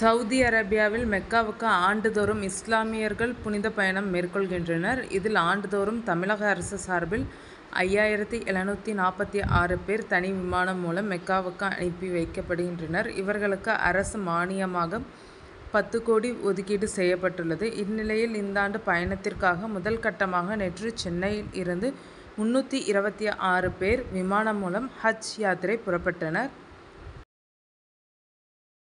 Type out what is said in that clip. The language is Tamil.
சவுதி அரேபியாவில் மெக்காவுக்கு ஆண்டுதோறும் இஸ்லாமியர்கள் புனித பயணம் மேற்கொள்கின்றனர். இதில் ஆண்டுதோறும் தமிழக அரசு சார்பில் 5746 பேர் தனி விமானம் மூலம் மெக்காவுக்கு அனுப்பி வைக்கப்படுகின்றனர். இவர்களுக்கு அரசு மானியமாக 10 கோடி ஒதுக்கீடு செய்யப்பட்டுள்ளது. இந்நிலையில் இந்தாண்டு பயணத்திற்காக முதல் கட்டமாக நேற்று சென்னையில் இருந்து 326 பேர் விமானம் மூலம் ஹஜ் யாத்திரை புறப்பட்டனர்.